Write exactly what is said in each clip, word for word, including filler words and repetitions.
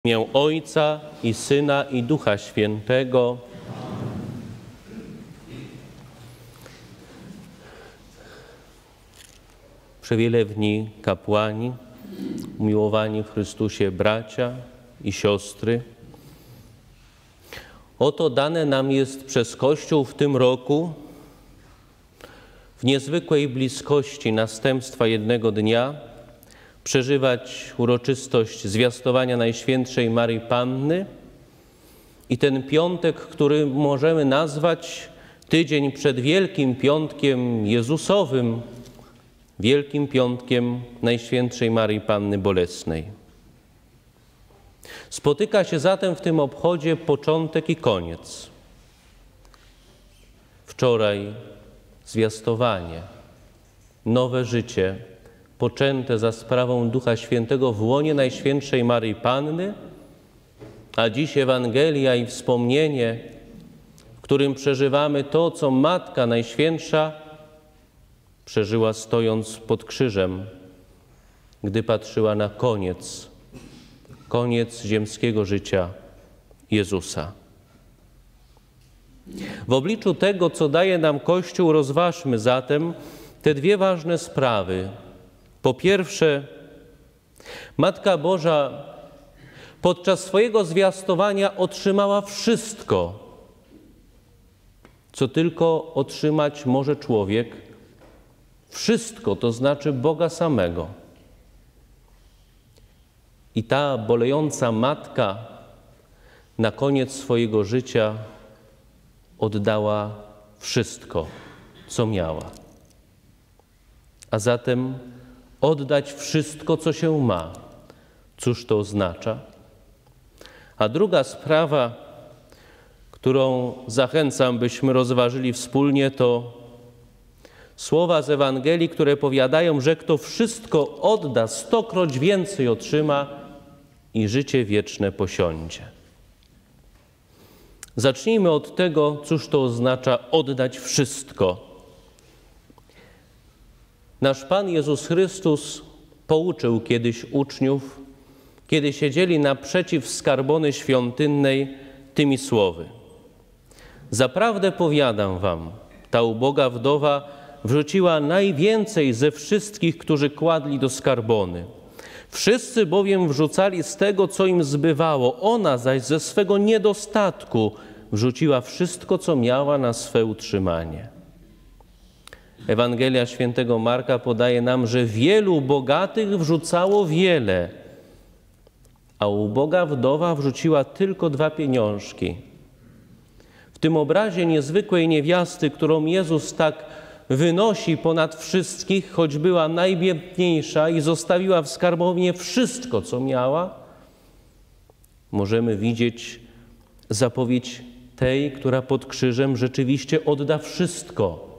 W imię Ojca i Syna i Ducha Świętego. Przewielewni kapłani, umiłowani w Chrystusie bracia i siostry, oto dane nam jest przez Kościół w tym roku w niezwykłej bliskości następstwa jednego dnia przeżywać uroczystość zwiastowania Najświętszej Maryi Panny i ten piątek, który możemy nazwać tydzień przed Wielkim Piątkiem Jezusowym, Wielkim Piątkiem Najświętszej Maryi Panny Bolesnej. Spotyka się zatem w tym obchodzie początek i koniec. Wczoraj zwiastowanie, nowe życie, poczęte za sprawą Ducha Świętego w łonie Najświętszej Maryi Panny, a dziś Ewangelia i wspomnienie, w którym przeżywamy to, co Matka Najświętsza przeżyła stojąc pod krzyżem, gdy patrzyła na koniec, koniec ziemskiego życia Jezusa. W obliczu tego, co daje nam Kościół, rozważmy zatem te dwie ważne sprawy. Po pierwsze, Matka Boża podczas swojego zwiastowania otrzymała wszystko, co tylko otrzymać może człowiek. Wszystko, to znaczy Boga samego. I ta bolejąca matka na koniec swojego życia oddała wszystko, co miała. A zatem oddać wszystko, co się ma. Cóż to oznacza? A druga sprawa, którą zachęcam, byśmy rozważyli wspólnie, to słowa z Ewangelii, które powiadają, że kto wszystko odda, stokroć więcej otrzyma i życie wieczne posiądzie. Zacznijmy od tego, cóż to oznacza oddać wszystko. Nasz Pan Jezus Chrystus pouczył kiedyś uczniów, kiedy siedzieli naprzeciw skarbony świątynnej, tymi słowy. Zaprawdę powiadam wam, ta uboga wdowa wrzuciła najwięcej ze wszystkich, którzy kładli do skarbony. Wszyscy bowiem wrzucali z tego, co im zbywało. Ona zaś ze swego niedostatku wrzuciła wszystko, co miała na swe utrzymanie. Ewangelia świętego Marka podaje nam, że wielu bogatych wrzucało wiele, a uboga wdowa wrzuciła tylko dwa pieniążki. W tym obrazie niezwykłej niewiasty, którą Jezus tak wynosi ponad wszystkich, choć była najbiedniejsza i zostawiła w skarbowni wszystko, co miała, możemy widzieć zapowiedź tej, która pod krzyżem rzeczywiście odda wszystko.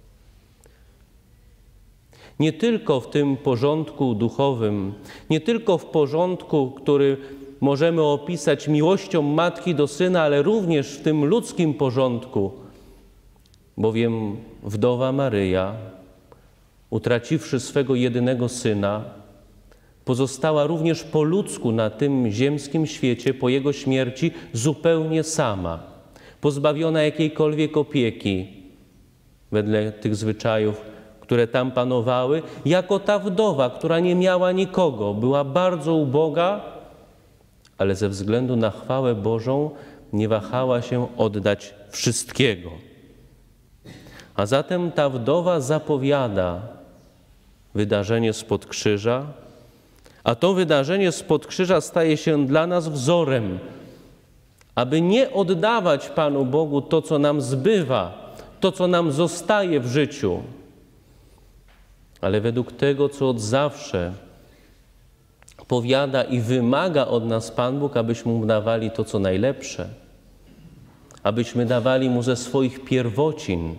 Nie tylko w tym porządku duchowym, nie tylko w porządku, który możemy opisać miłością matki do syna, ale również w tym ludzkim porządku, bowiem wdowa Maryja, utraciwszy swego jedynego syna, pozostała również po ludzku na tym ziemskim świecie po jego śmierci zupełnie sama, pozbawiona jakiejkolwiek opieki wedle tych zwyczajów, które tam panowały, jako ta wdowa, która nie miała nikogo, była bardzo uboga, ale ze względu na chwałę Bożą nie wahała się oddać wszystkiego. A zatem ta wdowa zapowiada wydarzenie spod krzyża, a to wydarzenie spod krzyża staje się dla nas wzorem, aby nie oddawać Panu Bogu to, co nam zbywa, to, co nam zostaje w życiu, ale według tego, co od zawsze powiada i wymaga od nas Pan Bóg, abyśmy Mu dawali to, co najlepsze, abyśmy dawali Mu ze swoich pierwocin.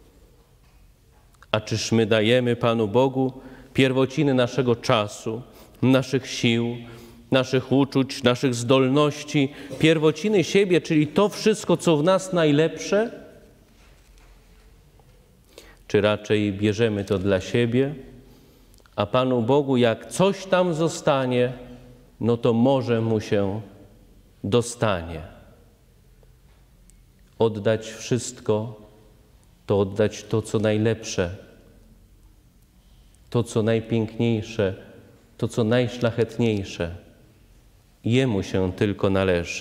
A czyż my dajemy Panu Bogu pierwociny naszego czasu, naszych sił, naszych uczuć, naszych zdolności, pierwociny siebie, czyli to wszystko, co w nas najlepsze? Czy raczej bierzemy to dla siebie, a Panu Bogu, jak coś tam zostanie, no to może mu się dostanie. Oddać wszystko, to oddać to, co najlepsze, to, co najpiękniejsze, to, co najszlachetniejsze. Jemu się tylko należy.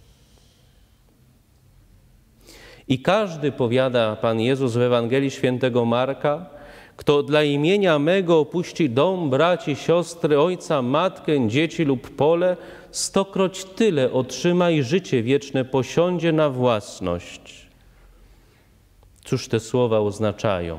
I każdy, powiada Pan Jezus w Ewangelii Świętego Marka, kto dla imienia mego opuści dom, braci, siostry, ojca, matkę, dzieci lub pole, stokroć tyle otrzyma i życie wieczne posiądzie na własność. Cóż te słowa oznaczają?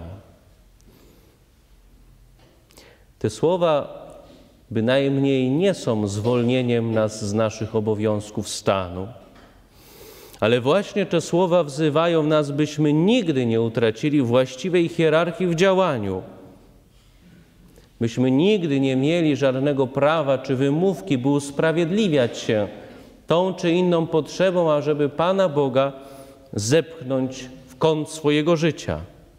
Te słowa bynajmniej nie są zwolnieniem nas z naszych obowiązków stanu, ale właśnie te słowa wzywają nas, byśmy nigdy nie utracili właściwej hierarchii w działaniu. Byśmy nigdy nie mieli żadnego prawa czy wymówki, by usprawiedliwiać się tą czy inną potrzebą, ażeby Pana Boga zepchnąć w kąt swojego życia.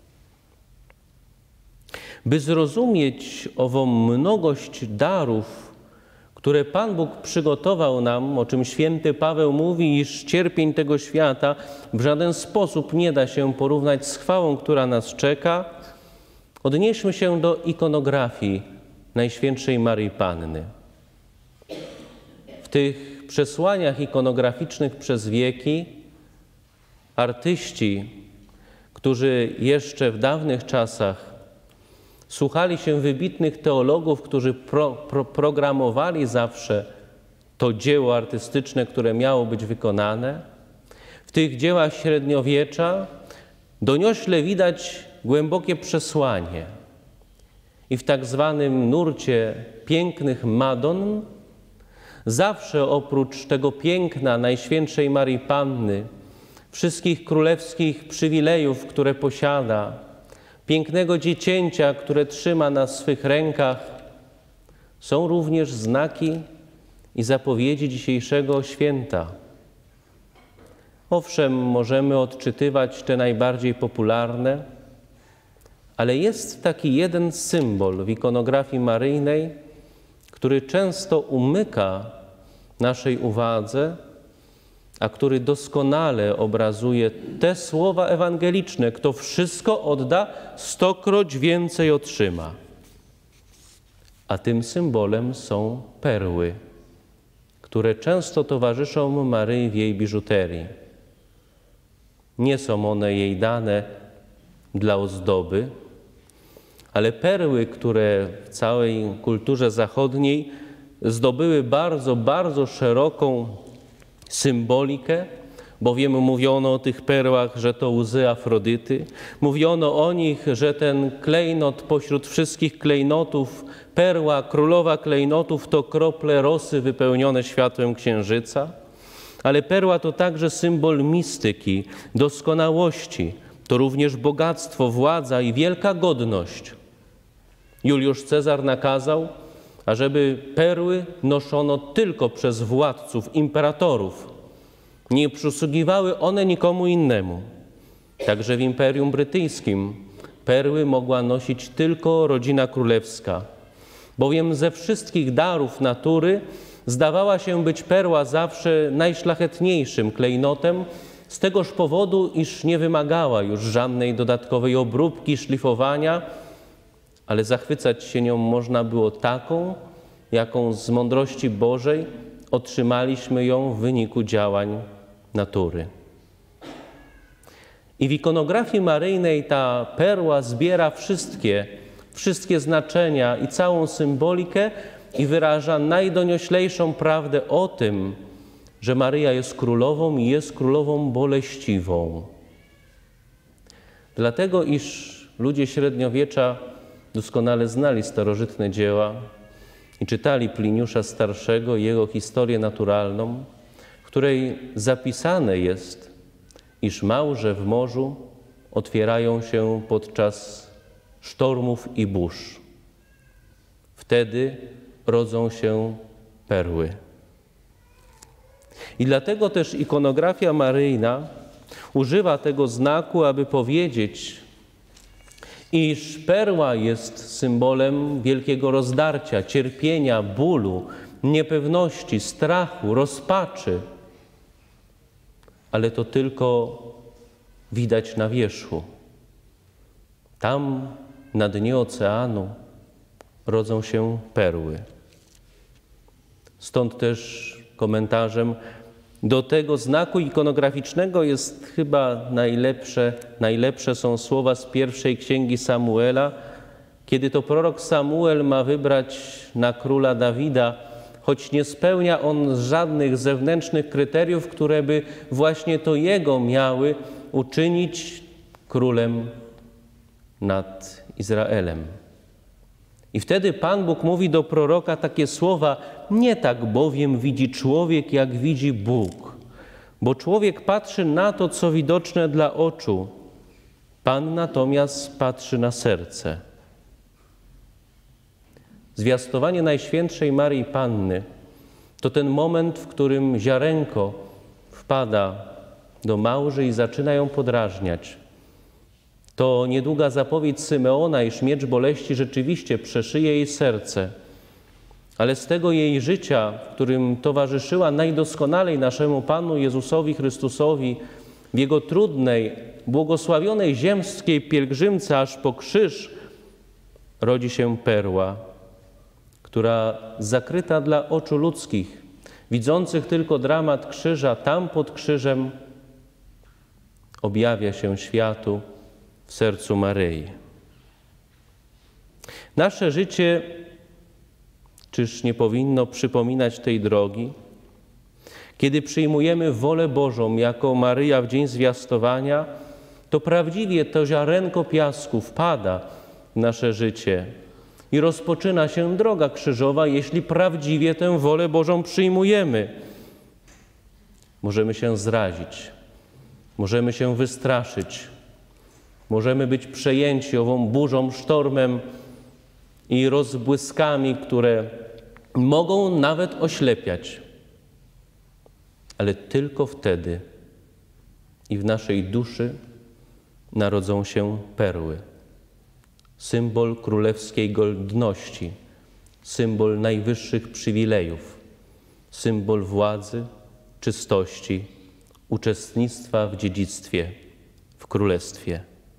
By zrozumieć ową mnogość darów, które Pan Bóg przygotował nam, o czym święty Paweł mówi, iż cierpień tego świata w żaden sposób nie da się porównać z chwałą, która nas czeka, odnieśmy się do ikonografii Najświętszej Maryi Panny. W tych przesłaniach ikonograficznych przez wieki artyści, którzy jeszcze w dawnych czasach słuchali się wybitnych teologów, którzy pro, pro, programowali zawsze to dzieło artystyczne, które miało być wykonane. W tych dziełach średniowiecza doniośle widać głębokie przesłanie. I w tak zwanym nurcie pięknych Madon zawsze oprócz tego piękna Najświętszej Maryi Panny, wszystkich królewskich przywilejów, które posiada, pięknego dziecięcia, które trzyma na swych rękach, są również znaki i zapowiedzi dzisiejszego święta. Owszem, możemy odczytywać te najbardziej popularne, ale jest taki jeden symbol w ikonografii maryjnej, który często umyka naszej uwadze, a który doskonale obrazuje te słowa ewangeliczne: kto wszystko odda, stokroć więcej otrzyma. A tym symbolem są perły, które często towarzyszą Maryi w jej biżuterii. Nie są one jej dane dla ozdoby, ale perły, które w całej kulturze zachodniej zdobyły bardzo, bardzo szeroką symbolikę, bowiem mówiono o tych perłach, że to łzy Afrodyty. Mówiono o nich, że ten klejnot pośród wszystkich klejnotów, perła królowa klejnotów, to krople rosy wypełnione światłem księżyca. Ale perła to także symbol mistyki, doskonałości. To również bogactwo, władza i wielka godność. Juliusz Cezar nakazał, ażeby perły noszono tylko przez władców, imperatorów. Nie przysługiwały one nikomu innemu. Także w Imperium Brytyjskim perły mogła nosić tylko rodzina królewska, bowiem ze wszystkich darów natury zdawała się być perła zawsze najszlachetniejszym klejnotem, z tegoż powodu, iż nie wymagała już żadnej dodatkowej obróbki, szlifowania, ale zachwycać się nią można było taką, jaką z mądrości Bożej otrzymaliśmy ją w wyniku działań natury. I w ikonografii maryjnej ta perła zbiera wszystkie, wszystkie znaczenia i całą symbolikę i wyraża najdonioślejszą prawdę o tym, że Maryja jest królową i jest królową boleściwą. Dlatego, iż ludzie średniowiecza doskonale znali starożytne dzieła i czytali Pliniusza Starszego i jego historię naturalną, w której zapisane jest, iż małże w morzu otwierają się podczas sztormów i burz. Wtedy rodzą się perły. I dlatego też ikonografia maryjna używa tego znaku, aby powiedzieć, iż perła jest symbolem wielkiego rozdarcia, cierpienia, bólu, niepewności, strachu, rozpaczy, ale to tylko widać na wierzchu. Tam, na dnie oceanu, rodzą się perły. Stąd też komentarzem do tego znaku ikonograficznego jest chyba najlepsze, najlepsze są słowa z pierwszej księgi Samuela, kiedy to prorok Samuel ma wybrać na króla Dawida, choć nie spełnia on żadnych zewnętrznych kryteriów, które by właśnie to jego miały uczynić królem nad Izraelem. I wtedy Pan Bóg mówi do proroka takie słowa: nie tak bowiem widzi człowiek, jak widzi Bóg, bo człowiek patrzy na to, co widoczne dla oczu, Pan natomiast patrzy na serce. Zwiastowanie Najświętszej Maryi Panny to ten moment, w którym ziarenko wpada do Małży i zaczyna ją podrażniać. To niedługa zapowiedź Symeona, iż miecz boleści rzeczywiście przeszyje jej serce, ale z tego jej życia, w którym towarzyszyła najdoskonalej naszemu Panu Jezusowi Chrystusowi, w Jego trudnej, błogosławionej ziemskiej pielgrzymce aż po krzyż, rodzi się perła, która zakryta dla oczu ludzkich, widzących tylko dramat krzyża, tam pod krzyżem objawia się światu w sercu Maryi. Nasze życie czyż nie powinno przypominać tej drogi? Kiedy przyjmujemy wolę Bożą jako Maryja w dzień zwiastowania, to prawdziwie to ziarenko piasku wpada w nasze życie i rozpoczyna się droga krzyżowa, jeśli prawdziwie tę wolę Bożą przyjmujemy. Możemy się zrazić, możemy się wystraszyć, możemy być przejęci ową burzą, sztormem i rozbłyskami, które mogą nawet oślepiać. Ale tylko wtedy i w naszej duszy narodzą się perły. Symbol królewskiej godności, symbol najwyższych przywilejów, symbol władzy, czystości, uczestnictwa w dziedzictwie, w królestwie.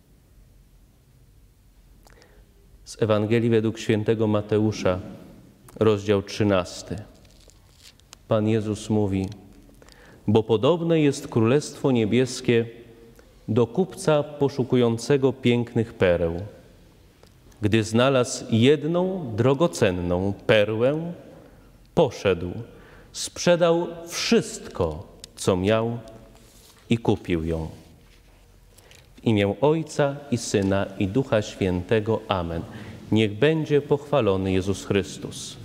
Z Ewangelii według świętego Mateusza, rozdział trzynasty. Pan Jezus mówi: bo podobne jest Królestwo Niebieskie do kupca poszukującego pięknych pereł. Gdy znalazł jedną drogocenną perłę, poszedł, sprzedał wszystko, co miał i kupił ją. W imię Ojca i Syna i Ducha Świętego. Amen. Niech będzie pochwalony Jezus Chrystus.